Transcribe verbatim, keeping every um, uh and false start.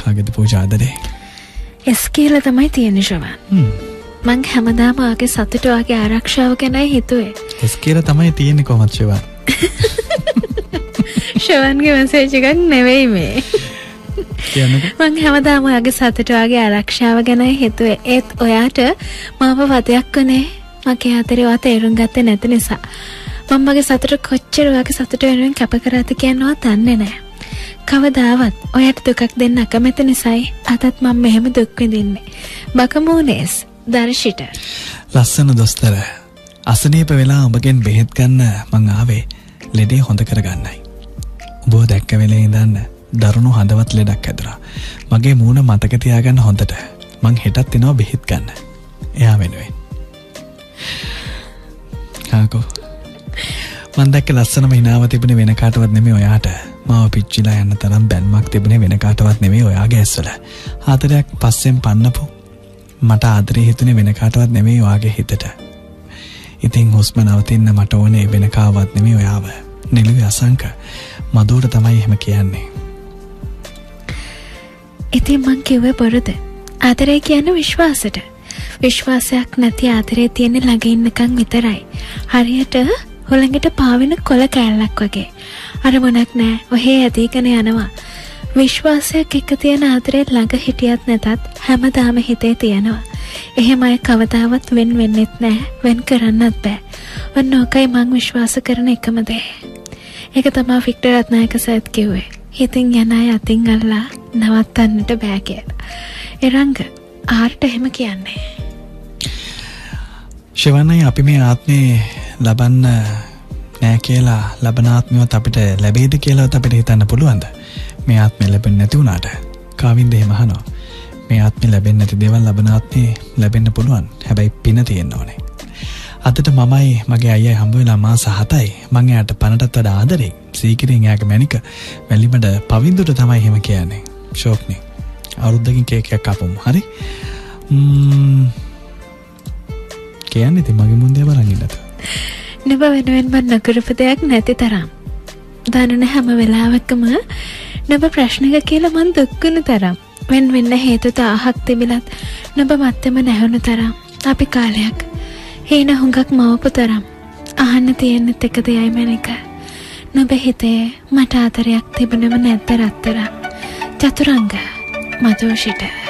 කාගෙද පූජා ආදරේ? එස් කියලා තමයි තියෙන්නේ ශවන්. මං හැමදාම ආගේ සතුට වාගේ ආරක්ෂාව ගැනයි හිතුවේ. එස් කියලා තමයි තියෙන්නේ කොහොමද ශවන්? ශවන්ගේ මැසේජ් එකක් නෙවෙයි මේ. කියන්නකෝ. මං හැමදාම ආගේ සතුට වාගේ ආරක්ෂාව ගැනයි හිතුවේ. ඒත් ඔයාට මාව වදයක් කනේ. මගේ ආදරේ ඔයා තේරුම් ගත්තේ නැති නිසා. මම මගේ සතුට කොච්චර ඔයාගේ සතුට වෙනුවෙන් කැප කරාද කියනවා දන්නේ නැහැ. කවදාවත් ඔයාට දුකක් දෙන්න අකමැති නිසායි අදත් මම මෙහෙම දුක් විඳින්නේ. බකමෝනේස් දර්ශිට. ලස්සන දොස්තර. අසනීප වෙලා ඔබගෙන් බෙහෙත් ගන්න මං ආවේ ලෙඩේ හොඳ කරගන්නයි. ඔබව දැක්ක වෙලේ ඉඳන් දරුණු හදවත් ලෙඩක් ඇදුරා. මගේ මූණ මතක තියාගන්න හොඳට. මං හෙටත් එනවා බෙහෙත් ගන්න. එයා වෙනුවෙන්. කාකෝ. මං දැක්ක ලස්සනම හිනාව තිබුණේ වෙන කාටවත් නෙමෙයි ඔයාට. මාව පිච්චිලා යන්න තරම් බැන්මක් තිබුණේ වෙන කාටවත් නෙමෙයි ඔයාගේ ඇස්වල. ආදරයක් පස්සෙන් පන්නපු මට ආදරේ හිතුනේ වෙන කාටවත් නෙමෙයි ඔයාගේ හිතට. ඉතින් හුස්ම නවතින්න මට ඕනේ වෙන කාවත් නෙමෙයි ඔයාව. නිලුවේ අසංක මදුවට තමයි එහෙම කියන්නේ. ඉතින් මං කිව්වේ බොරුද? ආදරේ කියන්නේ විශ්වාසයට. විශ්වාසයක් නැති ආදරේ තියෙන ළඟ ඉන්නකම් විතරයි. හරියට හොළඟට පාවෙන කොළ කෑල්ලක් වගේ. අර මොනක් නෑ ඔහේ ඇදීගෙන යනවා. විශ්වාසයක් එක්ක තියෙන ආදරේ ළඟ හිටියත් නැතත් හැමදාම හිතේ තියෙනවා. එහෙම අය කවදාවත් වෙන් වෙන්නෙත් නෑ, වෙන් කරන්නත් බෑ. ඔන්න ඔකයි මං විශ්වාස කරන එකම දේ. ඒක තමයි වික්ටර් රත්නායක සර්ත් කිව්වේ. හිතින් යන අය අතින් අල්ලා නවත්තන්නට බෑ කියලා. එරංග ආර්ට එහෙම කියන්නේ. ශිවන්නයි අපි මේ ආත්මේ ලබන්න නෑ කියලා ලබන ආත්මයත් අපිට ලැබෙයිද කියලාත් අපිට හිතන්න පුළුවන්ද? මේ ආත්මේ ලැබෙන්නේ නැති වුණාට කාවින්ද එහෙම අහනවා. මේ ආත්මේ ලැබෙන්නේ නැති දේවල් ලබන ආත්මේ ලැබෙන්න පුළුවන්. හැබැයි පින තියෙන්න ඕනේ. අදට මමයි මගේ අයියයි හම්බ වෙලා මාස හතයි. මං එයාට පණටත් වඩා ආදරේ. සීකිරින් එයාගේ මැනික වැලිමඩ පවින්දුට තමයි එහෙම කියන්නේ. ෂෝක්නේ. අවුරුද්දකින් කේක් එකක් කපමු. හරි? ම්ම් කියන්නේ ඉතින් මගේ මුන්දේ බලන් ඉන්නත. නෙව වෙනුවෙන් මම නකරපු දෙයක් නැති තරම්. දන්නන හැම වෙලාවකම නෙව ප්‍රශ්නක කියලා මං දුක්ගුණ තරම්. වෙන වෙන්න හේතු තාහක් තිබිලත් නෙව මත්තම නැහුණු තරම්. අපි කාලයක් හේන හුඟක් මවපු තරම්. අහන්න තියෙන්නෙත් එක දෙයයි මැනික. නුඹ හිතේ මට ආදරයක් තිබුණෙම නැද්ද රත්තරන්? චතුරංග මధుෂිට